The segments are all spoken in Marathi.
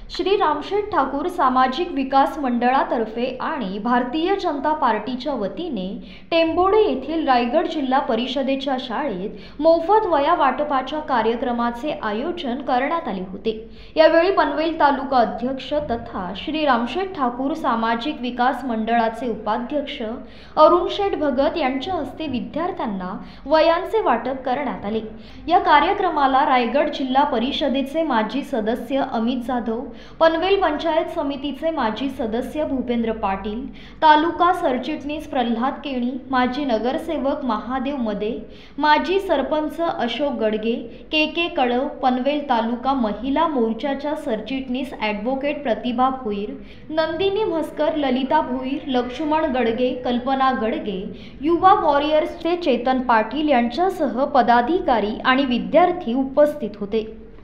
श्री रामशेठ ठाकूर सामाजिक विकास मंडळातर्फे आणि भारतीय जनता पार्टीच्या वतीने टेंभोडे येथील रायगड जिल्हा परिषदेच्या शाळेत मोफत वया वाटपाच्या कार्यक्रमाचे आयोजन करण्यात आले होते। यावेळी पनवेल तालुका अध्यक्ष तथा श्री रामशेठ ठाकूर सामाजिक विकास मंडळाचे उपाध्यक्ष अरुण शेठ भगत यांच्या हस्ते विद्यार्थ्यांना वयांचे वाटप करण्यात आले। या कार्यक्रमाला रायगड जिल्हा परिषदेचे माजी सदस्य अमित जाधव, पनवेल पंचायत समितीचे माजी सदस्य भूपेंद्र पाटील, तालुका सरचिटणीस प्रल्हाद केणी, माजी नगरसेवक महादेव मदे, माजी सरपंच अशोक गडगे, के कळव, पनवेल तालुका महिला मोर्चाच्या सरचिटणीस ॲडव्होकेट प्रतिभा भोईर, नंदिनी म्हस्कर, ललिता भोईर, लक्ष्मण गडगे, कल्पना गडगे, युवा वॉरियर्सचे चेतन पाटील यांच्यासह पदाधिकारी आणि विद्यार्थी उपस्थित होते।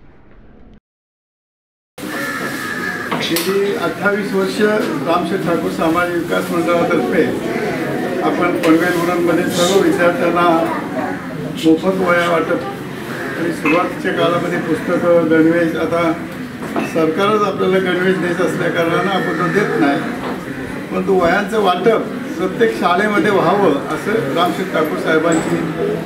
गेली 28 वर्ष रामशेठ ठाकूर सामाजिक विकास मंडळातर्फे आपण पनवेल उरणमध्ये सर्व विद्यार्थ्यांना मोफत वह्या वाटप आणि सुरुवातीच्या काळामध्ये पुस्तकं, गणवेश, आता सरकारच आपल्याला गणवेश देत असल्या कारणानं आपण तो देत नाही, परंतु वह्यांचं वाटप प्रत्येक शाळेमध्ये व्हावं असं रामशेठ ठाकूर साहेबांची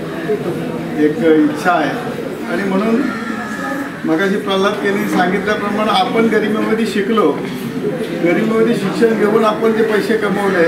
एक इच्छा आहे। आणि म्हणून मगाशी प्रल्हाद केणी सांगितल्याप्रमाणे आपण गरिबीमध्ये शिकलो, गरिबीमध्ये शिक्षण घेऊन आपण जे पैसे कमवले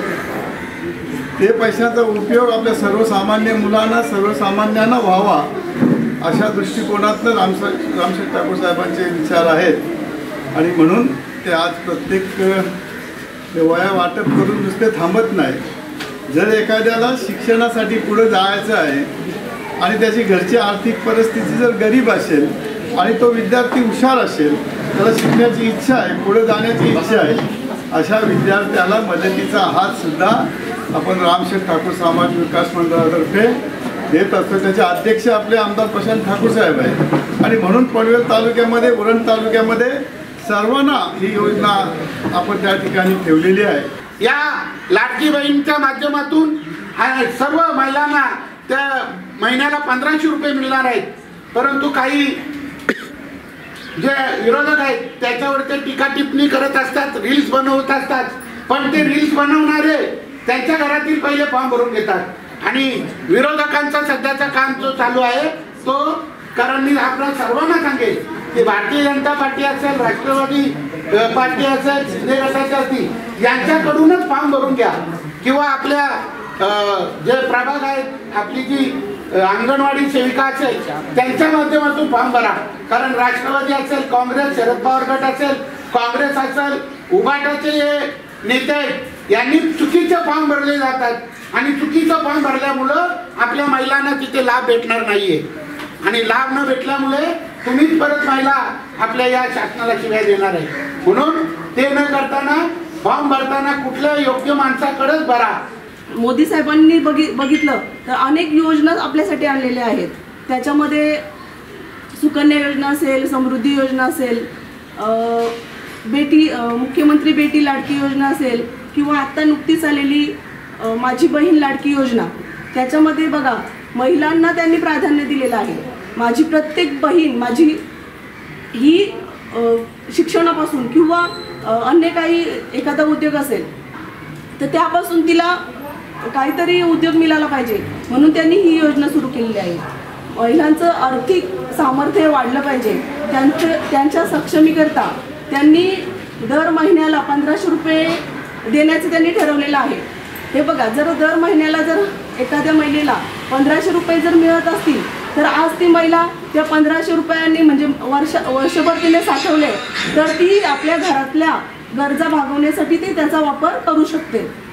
ते पैशाचा उपयोग आपल्या सर्वसामान्य मुलांना, सर्वसामान्यांना व्हावा अशा दृष्टिकोनातनं रामशेठ ठाकूर साहेबांचे विचार आहेत। आणि म्हणून ते आज प्रत्येक वया वाटप करून नुसते थांबत नाही। जर एखाद्याला शिक्षणासाठी पुढे जायचं आहे आणि त्याची घरची आर्थिक परिस्थिती जर गरीब असेल आणि तो विद्यार्थी हुशार असेल, त्याला शिकण्याची इच्छा आहे, पुढे जाण्याची इच्छा आहे, अशा विद्यार्थ्याला मदतीचा हात सुद्धा आपण रामशेठ ठाकूर सामाजिक विकास मंडळातर्फे देत असतो। त्याचे अध्यक्ष आपले आमदार प्रशांत ठाकूर साहेब आहेत। आणि म्हणून पनवेल तालुक्यामध्ये, उरण तालुक्यामध्ये सर्वांना ही योजना आपण त्या ठिकाणी ठेवलेली आहे। या लाडकी बहीणच्या माध्यमातून सर्व महिलांना त्या महिन्याला 1500 रुपये मिळणार आहेत, परंतु काही जे विरोधक आहेत त्याच्यावर ते टीका टिप्पणी करत असतात, रील्स बनवत असतात, पण ते रील्स बनवणारे त्यांच्या घरातील पहिले फॉर्म भरून घेतात। आणि विरोधकांचा सध्याचा काम जो चालू आहे तो, कारण मी आपल्या सर्वांना सांगेल की भारतीय जनता पार्टी असेल, राष्ट्रवादी पार्टी असेल, शिंदे गटाचे असतील, यांच्याकडूनच फॉर्म भरून घ्या, किंवा आपल्या जे प्रभाग आहेत, आपली जी अंगणवाडी सेविका असेल त्यांच्या माध्यमातून फॉर्म भरा। कारण राष्ट्रवादी असेल, काँग्रेस, शरद पवार गट असेल, काँग्रेस असेल, उभाटाचे नेते यांनी चुकीचे फॉर्म भरले जातात आणि चुकीचं फॉर्म भरल्यामुळं आपल्या महिलांना तिथे लाभ भेटणार नाहीये। आणि लाभ न भेटल्यामुळे तुम्हीच परत महिला आपल्या या शासनाला शिव्या देणार आहे। म्हणून ते न करताना फॉर्म भरताना कुठल्या योग्य माणसाकडेच भरा। मोदी साहेबांनी बघितलं तर अनेक योजना आपल्यासाठी आणलेल्या आहेत। त्याच्यामध्ये सुकन्या योजना असेल, समृद्धी योजना असेल, मुख्यमंत्री बेटी लाडकी योजना असेल, किंवा आत्ता नुकतीच आलेली माझी बहीण लाडकी योजना, त्याच्यामध्ये बघा महिलांना त्यांनी प्राधान्य दिलेलं आहे। माझी प्रत्येक बहीण माझी ही शिक्षणापासून किंवा अन्य काही एखादा उद्योग असेल तर त्यापासून तिला काहीतरी उद्योग मिळाला पाहिजे, म्हणून त्यांनी ही योजना सुरू केलेली आहे। महिलांचं आर्थिक सामर्थ्य वाढलं पाहिजे, त्यांच्या सक्षमीकरता त्यांनी दर महिन्याला 1500 रुपये देण्याचं त्यांनी ठरवलेलं आहे। हे बघा, जर दर महिन्याला जर एखाद्या महिलेला 1500 रुपये जर मिळत असतील तर आज ती महिला त्या 1500 रुपयांनी म्हणजे वर्षभर तिने साठवले तर ती आपल्या घरातल्या गरजा भागवण्यासाठी ती त्याचा वापर करू शकते।